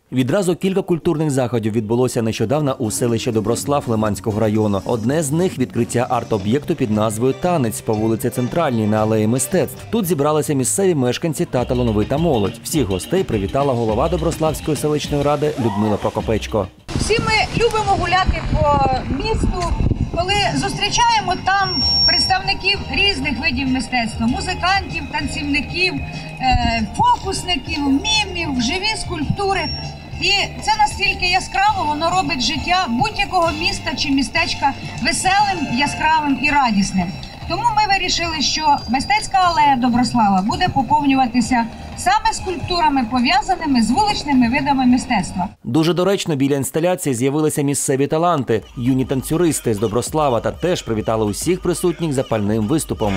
Відразу кілька культурних заходів відбулося нещодавно у селищі Доброслав Лиманського району. Одне з них – відкриття арт-об'єкту під назвою «Танець» по вулиці Центральній на Алеї Мистецтв. Тут зібралися місцеві мешканці та талановита молодь. Всіх гостей привітала голова Доброславської селищної ради Людмила Прокопечко. Всі ми любимо гуляти по місту, коли зустрічаємо там представників різних видів мистецтва – музикантів, танцівників, фокусників, мімів, живі скульптури. І це настільки яскраво, воно робить життя будь-якого міста чи містечка веселим, яскравим і радісним. Тому ми вирішили, що мистецька алея Доброслава буде поповнюватися саме скульптурами, пов'язаними з вуличними видами мистецтва. Дуже доречно біля інсталяції з'явилися місцеві таланти, юні танцюристи з Доброслава та теж привітали усіх присутніх запальним виступом.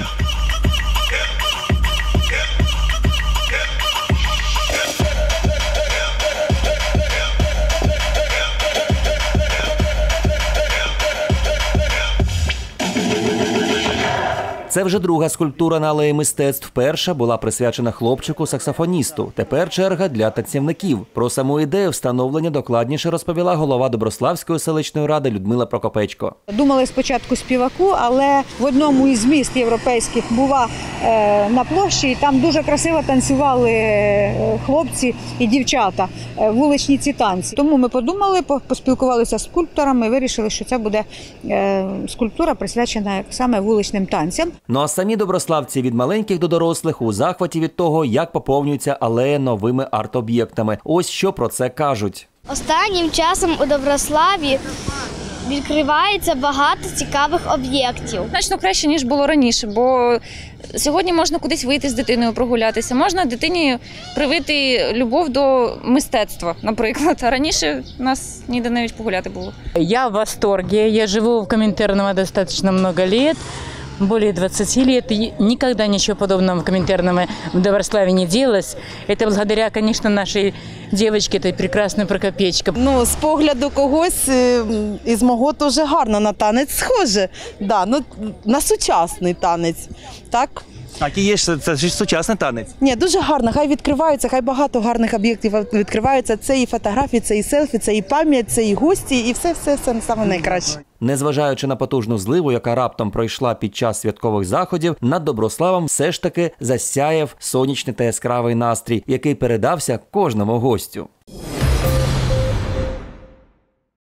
Це вже друга скульптура на Алеї Мистецтв. Перша була присвячена хлопчику-саксофоністу. Тепер черга для танцівників. Про саму ідею встановлення докладніше розповіла голова Доброславської селищної ради Людмила Прокопечко. Думали спочатку співаку, але в одному із міст європейських була на площі, і там дуже красиво танцювали хлопці і дівчата, вуличні ці танці. Тому ми подумали, поспілкувалися з скульпторами і вирішили, що це буде скульптура присвячена саме вуличним танцям. Ну а самі доброславці від маленьких до дорослих у захваті від того, як поповнюється алея новими арт-об'єктами. Ось що про це кажуть. Останнім часом у Доброславі відкривається багато цікавих об'єктів. Значно краще, ніж було раніше, бо сьогодні можна кудись вийти з дитиною прогулятися, можна дитині привити любов до мистецтва, наприклад. А раніше у нас ніде навіть погуляти було. Я в восторге, я живу в Коминтерново достаточно много лет. Более 20 лет. И никогда ничего подобного в Коминтерново в Доброславе не делалось. Это благодаря, конечно, нашей девочке, этой прекрасной Прокопечко. Ну, з погляду когось із мого теж гарно на танець схоже. Да, ну, на сучасний танець. Так? Так і є, це ж сучасний танець. Ні, дуже гарно. Хай відкриваються, хай багато гарних об'єктів відкриваються. Це і фотографії, це і селфі, це і пам'ять, це і гості, і все саме найкраще. Незважаючи на потужну зливу, яка раптом пройшла під час святкових заходів, над Доброславом все ж таки засяяв сонячний та яскравий настрій, який передався кожному гостю.